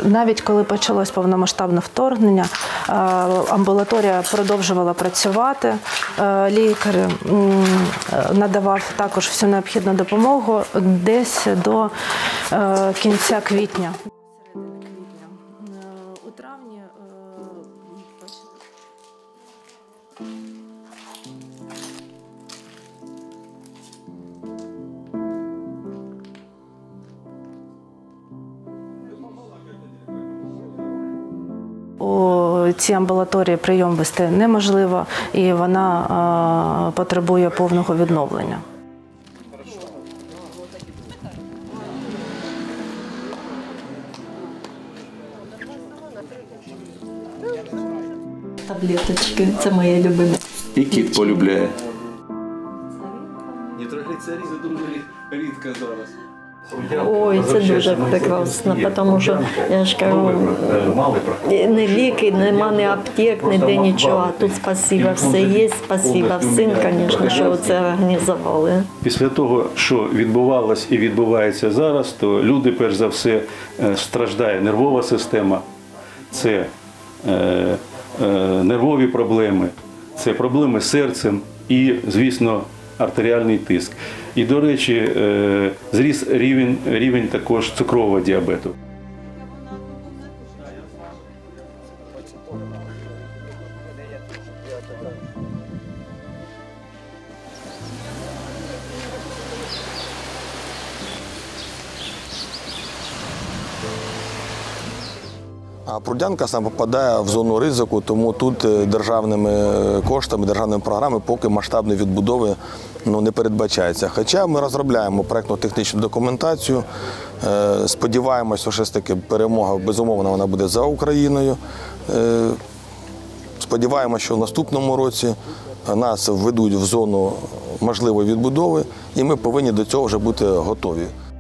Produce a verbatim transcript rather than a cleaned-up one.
навіть коли почалось повномасштабне вторгнення, амбулаторія продовжувала працювати, лікар надавав також всю необхідну допомогу десь до кінця квітня. У травні у цій амбулаторії прийом вести неможливо, і вона потребує повного відновлення. Таблеточки, це моє любиме. І кіт полюбляє. Нітрогліцеріди дуже рідко зараз. Ой, це дуже прекрасно, тому що, я ж кажу, не ліки, нема ні аптек, ніде нічого. А тут спасибо, все є, спасибо всім, звісно, що це організували. Після того, що відбувалось і відбувається зараз, то люди, перш за все, страждає нервова система, це е, е, нервові проблеми, це проблеми з серцем і, звісно, артеріальний тиск. І, до речі, зріс рівень, рівень також цукрового діабету. А Прудянка саме попадає в зону ризику, тому тут державними коштами, державними програмами поки масштабної відбудови ну, не передбачається. Хоча ми розробляємо проєктно-технічну документацію, сподіваємося, що все ж таки перемога, безумовно, вона буде за Україною. Сподіваємося, що в наступному році нас введуть в зону можливої відбудови, і ми повинні до цього вже бути готові.